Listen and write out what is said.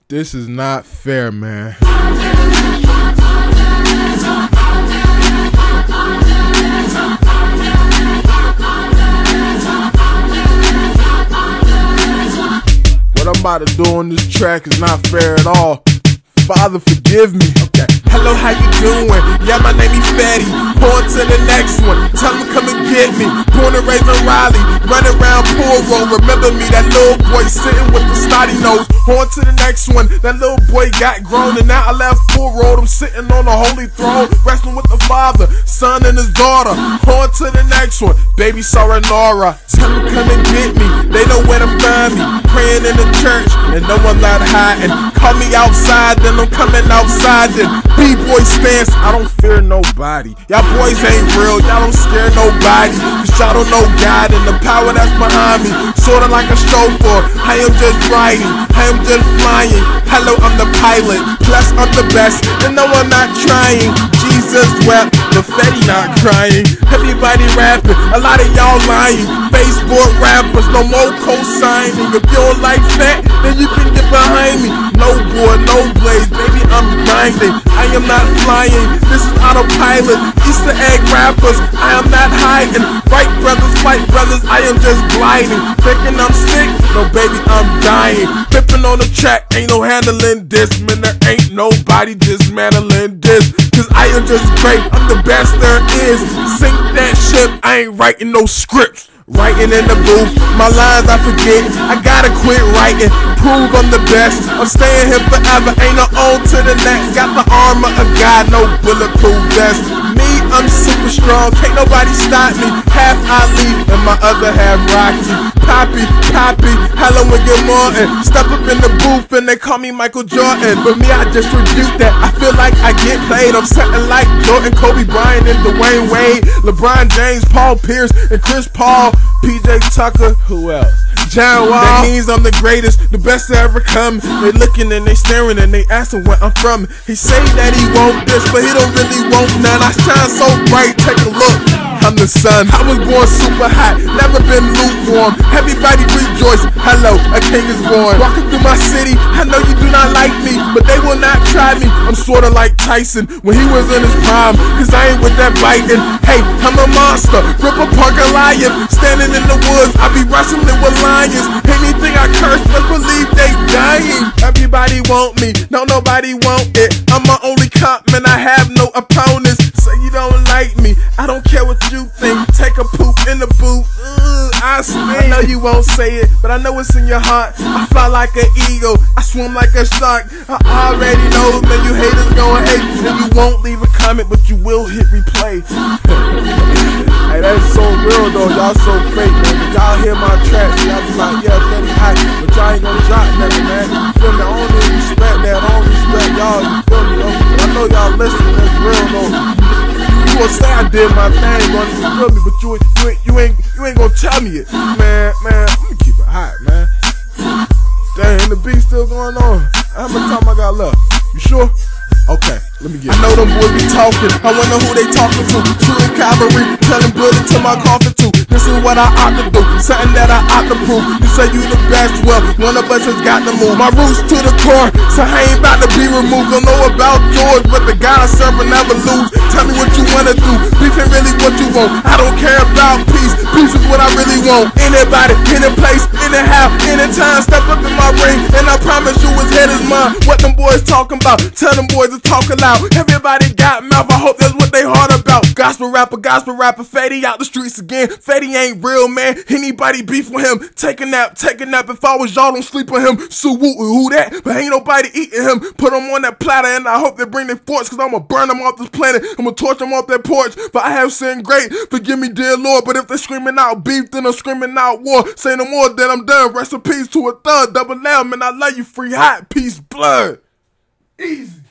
This is not fair, man. What I'm about to do on this track is not fair at all. Father, forgive me. Okay. Hello, how you doing? Yeah, my name is Fatty. On to the next one. Tell him come and get me. Born and raised in Raleigh. Running around Pool Road. Remember me, that little boy sitting with the snotty nose. On to the next one. That little boy got grown and now I left Pool Road. I'm sitting on the holy throne. Wrestling with the Father, Son, and his daughter. On to the next one. Baby Sarah Nora. Tell him come and get me. They know where to find me. Praying in the church and no one not hiding. Call me outside, then I'm coming outside. Then B-boy stance, I don't fear nobody. Y'all boys ain't real, y'all don't scare nobody. Cause y'all don't know God and the power that's behind me. Sorta like a chauffeur, I am just riding, I am just flying. Hello, I'm the pilot, plus I'm the best, and no I'm not trying. Jesus wept, but Fetty not crying. Everybody rapping, a lot of y'all lying. Facebook rappers, no more co-signing. If you don't like that, then you can get behind me. No boy, no blaze, baby, I'm grinding. I am not flying, this is autopilot. Easter egg rappers, I am not hiding. Right brothers, white brothers, I am just gliding. Thinking I'm sick, no baby, I'm dying. Flipping on the track, ain't no handling this. Man, there ain't nobody dismantling this. Cause I am just great, I'm the best there is. Sink that ship, I ain't writing no scripts. Writing in the booth, my lines I forget. I gotta quit writing, prove I'm the best. I'm staying here forever, ain't no on to the next. Got the armor of God, no bulletproof vest. Me, I'm super strong, can't nobody stop me. Half Ali and my other half Rocky. Poppy, hello and good morning. Step up in the booth and they call me Michael Jordan. But me, I just rebuke that. I feel like I get played. I'm something like Jordan, Kobe Bryant, and Dwayne Wade, LeBron James, Paul Pierce, and Chris Paul, PJ Tucker. Who else? John Wall. That means I'm the greatest, the best to ever come. They looking and they staring and they asking where I'm from. He say that he want this, but he don't really want none. I shine so bright, take a look. I'm the sun. I was born super hot, never been lukewarm. Everybody rejoice. Hello, a king is born. Walking through my city, I know you do not like me, but they will not try me. I'm sorta like Tyson when he was in his prime, cause I ain't with that biting. Hey, I'm a monster, rip apart Goliath. Standing in the woods, I be wrestling with lions. Anything I curse, let's believe they dying. Everybody want me, no nobody want it. I'm my only comp, man, I have no opponents. So you don't like me, I don't care what you think. Take a poop in the booth, I stink. I know you won't say it, but I know it's in your heart. I fly like an eagle, I swim like a shark. I already know, man, you haters gon' hate. And you won't leave a comment, but you will hit replay. Hey, that's so real though, y'all so fake, man. But y'all hear my tracks, y'all be like, yeah, Fetty hot, but y'all ain't gonna drop nothing, man. You feel me? I don't even respect that, I don't respect y'all, you feel me, though? But I know y'all listening, that's real though. You gonna say I did my thing, bro, you feel me? But you ain't gonna tell me it. Man, let me keep it hot, man. Damn, the beat still going on. How much time I got left? You sure? Okay, let me get it. I know them boys be talking, I wonder who they talking to. Shooting cavalry, telling bullet to my coffin too. This is what I ought to do, something that I ought to prove. You say you the best, well, one of us has got to move. My roots to the core, so I ain't about to be removed. Don't know about George, but the God I serve will never lose. Tell me what you wanna do, beef ain't really what you want. I don't care about peace, peace is what I really want. Anybody, any place, anyhow, anytime, step up in my ring, and I promise you his head is mine. What them boys talking about, tell them boys to talk aloud. Everybody got mouth, I hope that's what they heart about. Gospel rapper, Fetty out the streets again. Fetty ain't real, man. Anybody beef with him, take a nap. If I was y'all, don't sleep with him. So who that? But ain't nobody eating him. Put him on that platter and I hope they bring their forks, cause I'ma burn them off this planet. I'ma torch them off that porch. But I have sinned great, forgive me dear Lord. But if they're screaming out beef, then I'm screaming out war. Say no more, then I'm done. Rest in peace to a thug. Double L, man, I love you, free hot, peace, blood. Easy.